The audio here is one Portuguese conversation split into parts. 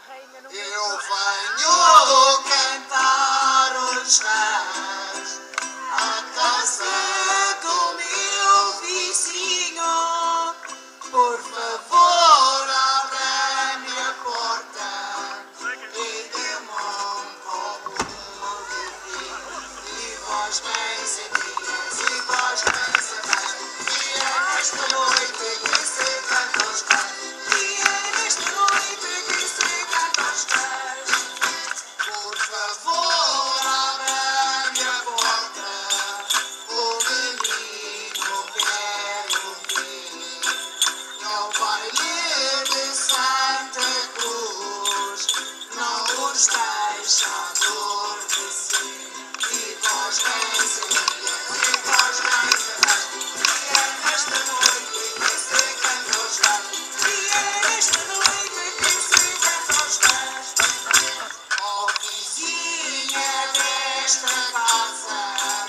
Eu venho cantar os reis à casa do meu vizinho. Por favor, abre-me a porta e dê-me um copo de vinho. E vós bens e dias, e vós bens e reis. E é nesta noite que se canta os reis. E é nesta noite que se canta os reis. Por favor, abre-me a porta, o menino quer ouvir. É o baile de Santa Cruz, não os deixa adormecer. E vós bens e dias, e vós bens e reis. E é nesta noite que se canta os reis. E é nesta noite que se canta os reis. Ó vizinha desta casa,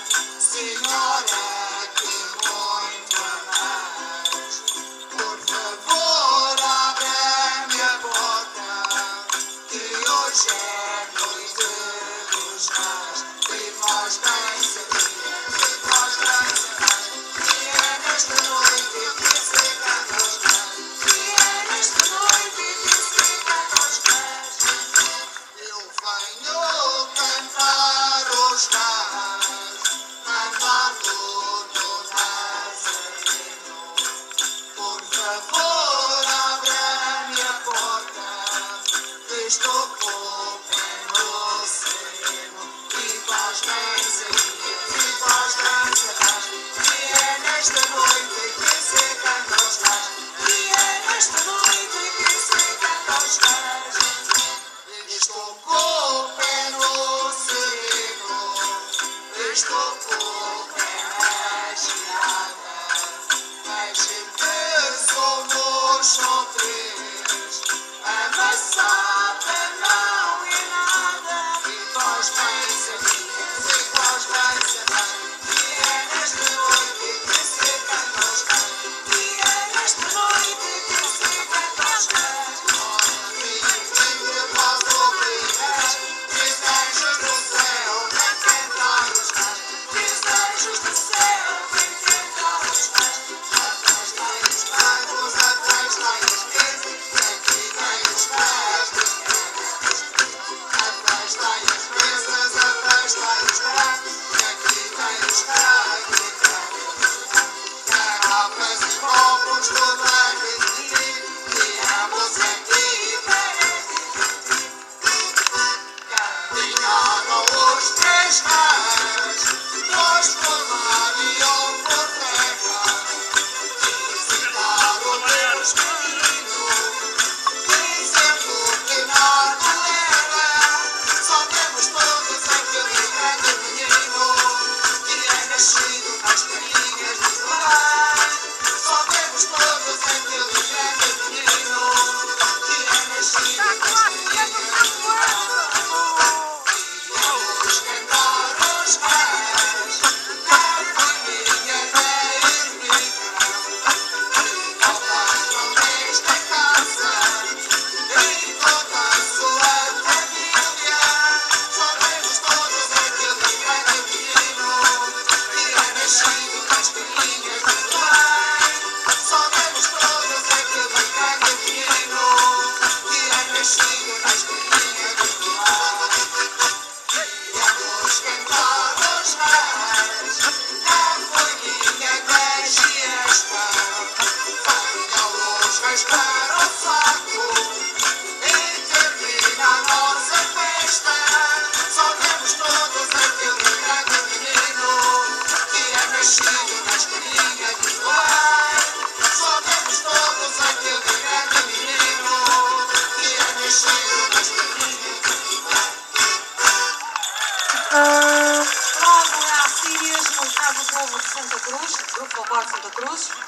senhora que muito amais, por favor, abre-me a porta, que hoje é noite dos reis. E vós bens e dias, e vós bens e reis. E é nesta noite que se canta os reis. E é nesta noite que se canta os reis. Eu venho cantar os reis, mandado do Nazareno. Por favor, abre-me a porta, que estou com o pé no sereno. E vós bens e dias, e vós bens e reis. E é nesta noite que se canta os reis. E é nesta noite que se canta os reis. Estou com o pé no sereno, estou com o pé na geada. A gente somos só três, amassada não é nada. E vós bens e dias, e vós bens e reis. E é nesta noite que se canta os reis. E é nesta noite que se canta os reis. Desejos do céu, vem cantar os reis. Desejos do céu, vem cantar os reis. Atrás tem os bancos, atrás tem os pesos, e aqui tem os pés dos pretos. Atrás tem as mesas, atrás tem os pratos, e aqui tem os pratos e pratos. Garrafas e copos, tudo a repetir, e ambos aqui para divertir. Caminharam os três reis, dois por mar e um por terra. Visitaram Deus menino, dizendo que nada era. Só vemos todos aquele grande menino, que é nascido nas carinhas de Belém. Só vemos todos aquele grande menino, que é nascido nas carinhas de Belém. Vamos cantar os reis, na família da ermida. Voltaram nesta casa e toda a sua família. Só vemos todos aquele grande menino, que é nascido nas carinhas de Belém. Só vemos todos aquele grande menino, que é nascido nas carinhas de Belém. Vamos cantar os reis, na folhinha da gesta. Venham os reis para o saco e termina a nossa festa. Só vemos todos aquele grande menino, que é nascido nas carinhas de Belém. Só vemos todos aquele grande menino, que é nascido nas carinhas de Belém. Logo é a Sírias, no caso do povo de Santa Cruz, Grupo Folclore Santa Cruz.